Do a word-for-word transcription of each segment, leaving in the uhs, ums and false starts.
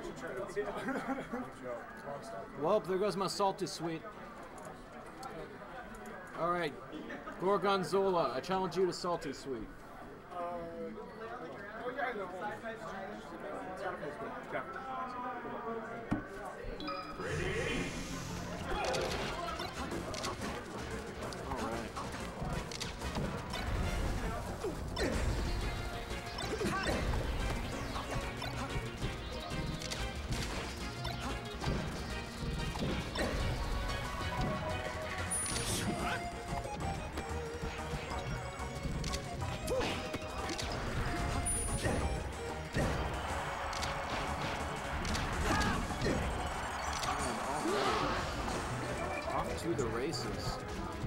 Well, there goes my salty sweet. All right, Gorgonzola, I challenge you to salty sweet. Ready? All right. Off to the races.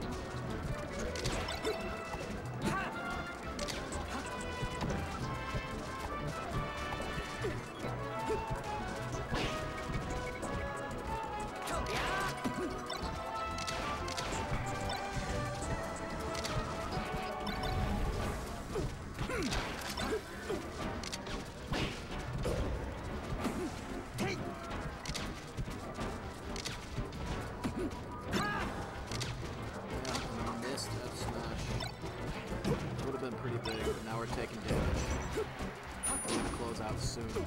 Pretty big, but now we're taking damage. We're gonna close out soon. Oh,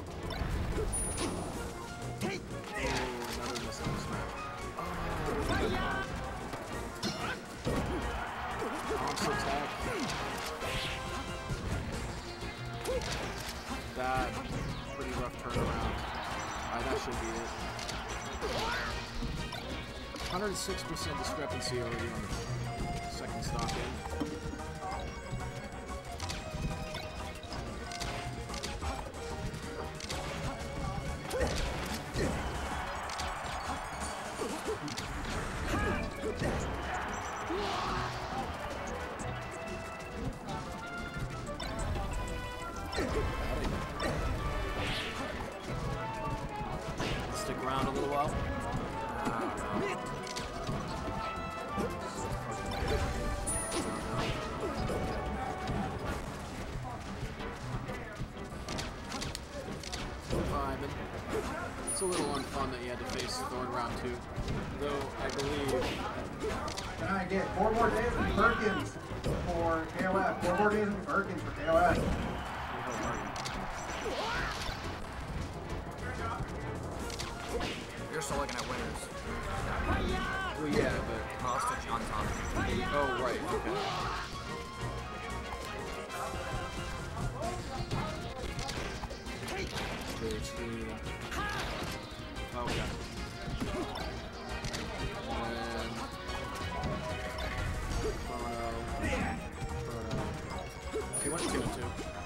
another missile smash. Oh, bounce attack. That pretty rough turnaround. Alright, that should be it. one hundred six percent discrepancy already on the second stock in. Stick around a little while. It's a little unfun that you had to face Thorn round two, though I believe. Can I get four more days of Perkins for K O F? Four more days of Perkins for K O F. You're still looking at winners. Well, yeah, but Hostage on top. Oh, right. Okay. Two. Okay. And Chrono. Chrono. He went two and two.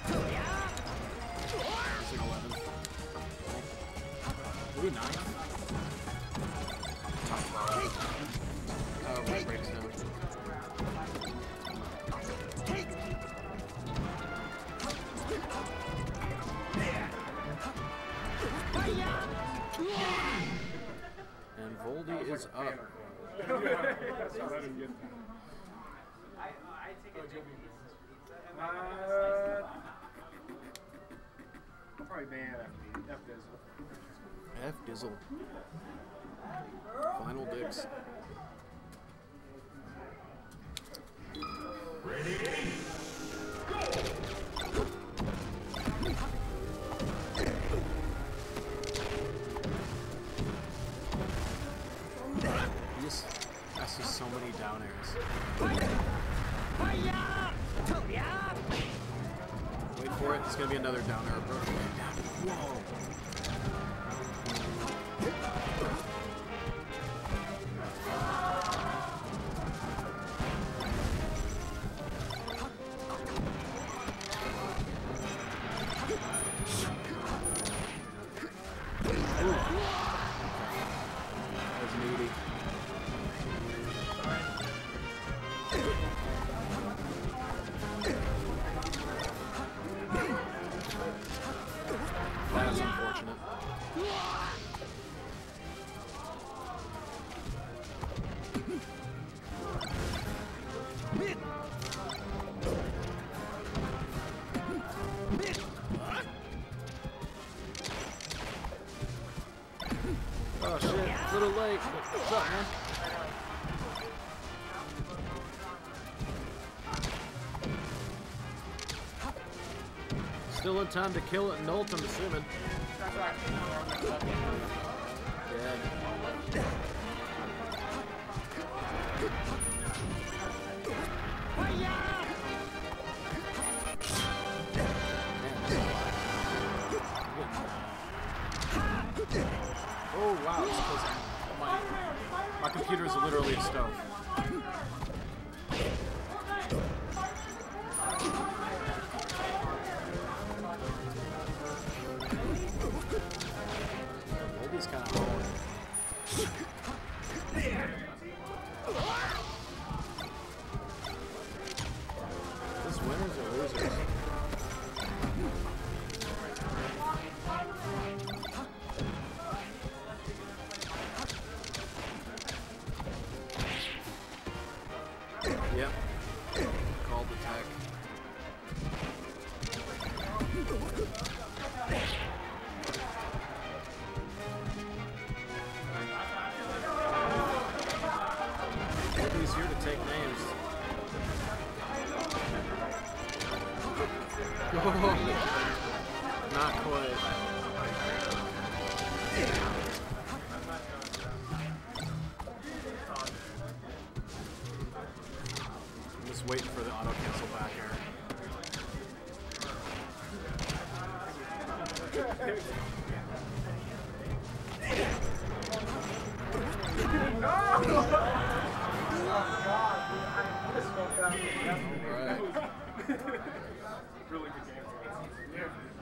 He's like eleven. Maybe nine. Top five. Oh, right, breaks down. And Voldy is up. Uh, I'll probably ban F Dizzle. F Dizzle. Final dicks. Ready? Yes, that's just so many down airs. Wait for it, it's gonna be another down air approach. Whoa! That's unfortunate. Oh shit, a little late. What's up, man? Still in time to kill it and ult, I'm assuming. Yeah. Oh wow, it's because my, my computer is literally a stove. Maybe it's kind of hard. This winners or losers? Yep. Called the tech. Nobody's here to take names. Not quite. I'm just waiting for the auto cancel back here. Really good game.